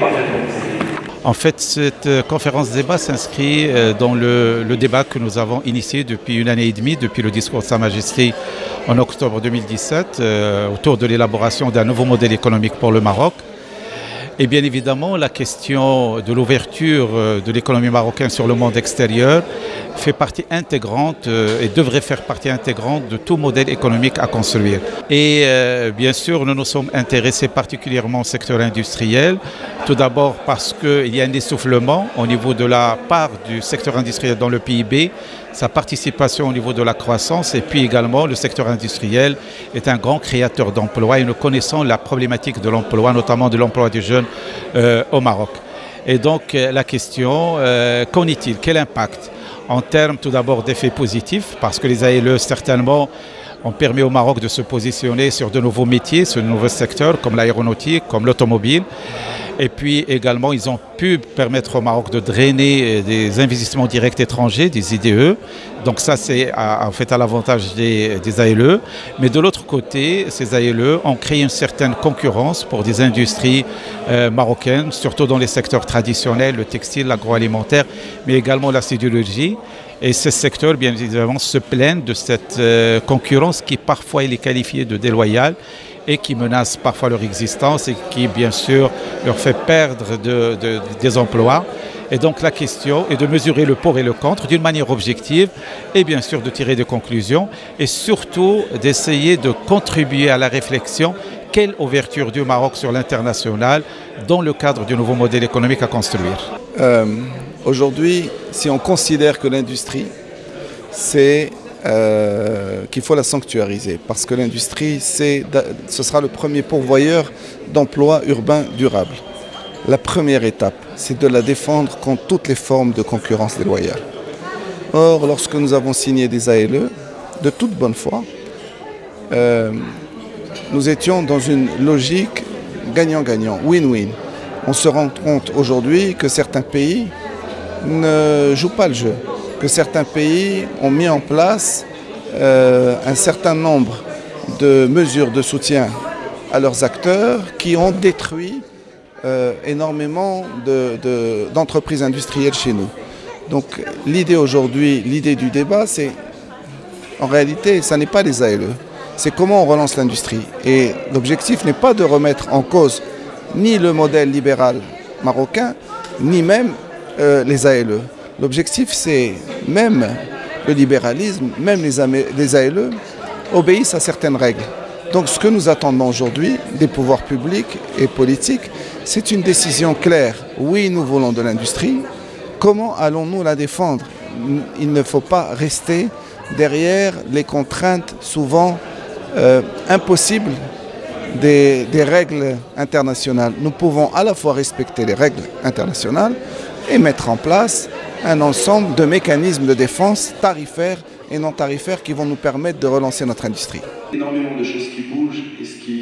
En fait, cette conférence débat s'inscrit dans le débat que nous avons initié depuis une année et demie, depuis le discours de Sa Majesté en octobre 2017, autour de l'élaboration d'un nouveau modèle économique pour le Maroc. Et bien évidemment, la question de l'ouverture de l'économie marocaine sur le monde extérieur fait partie intégrante et devrait faire partie intégrante de tout modèle économique à construire. Et bien sûr, nous nous sommes intéressés particulièrement au secteur industriel, tout d'abord parce qu'il y a un essoufflement au niveau de la part du secteur industriel dans le PIB, sa participation au niveau de la croissance, et puis également le secteur industriel est un grand créateur d'emplois et nous connaissons la problématique de l'emploi, notamment de l'emploi des jeunes au Maroc. Et donc la question, qu'en est-il? Quel impact? En termes tout d'abord d'effets positifs, parce que les ALE certainement ont permis au Maroc de se positionner sur de nouveaux métiers, sur de nouveaux secteurs comme l'aéronautique, comme l'automobile. Et puis également, ils ont pu permettre au Maroc de drainer des investissements directs étrangers, des IDE. Donc ça, c'est en fait à l'avantage des ALE. Mais de l'autre côté, ces ALE ont créé une certaine concurrence pour des industries marocaines, surtout dans les secteurs traditionnels, le textile, l'agroalimentaire, mais également la sidérurgie. Et ces secteurs, bien évidemment, se plaignent de cette concurrence qui parfois est qualifiée de déloyale et qui menace parfois leur existence et qui, bien sûr, leur fait perdre des emplois. Et donc la question est de mesurer le pour et le contre d'une manière objective et bien sûr de tirer des conclusions et surtout d'essayer de contribuer à la réflexion quelle ouverture du Maroc sur l'international dans le cadre du nouveau modèle économique à construire. Aujourd'hui, si on considère que l'industrie, c'est qu'il faut la sanctuariser parce que l'industrie, ce sera le premier pourvoyeur d'emplois urbains durables. La première étape, c'est de la défendre contre toutes les formes de concurrence déloyale. Or, lorsque nous avons signé des ALE, de toute bonne foi, nous étions dans une logique gagnant-gagnant, win-win. On se rend compte aujourd'hui que certains pays ne jouent pas le jeu, que certains pays ont mis en place un certain nombre de mesures de soutien à leurs acteurs qui ont détruit énormément d'entreprises industrielles chez nous. Donc l'idée aujourd'hui, l'idée du débat, c'est en réalité, ça n'est pas les ALE, c'est comment on relance l'industrie. Et l'objectif n'est pas de remettre en cause ni le modèle libéral marocain, ni même les ALE. L'objectif, c'est même le libéralisme, même les ALE obéissent à certaines règles. Donc ce que nous attendons aujourd'hui des pouvoirs publics et politiques, c'est une décision claire. Oui, nous voulons de l'industrie. Comment allons-nous la défendre? Il ne faut pas rester derrière les contraintes souvent impossibles des règles internationales. Nous pouvons à la fois respecter les règles internationales et mettre en place un ensemble de mécanismes de défense tarifaires et non tarifaires qui vont nous permettre de relancer notre industrie. Énormément de choses qui bougent et ce qui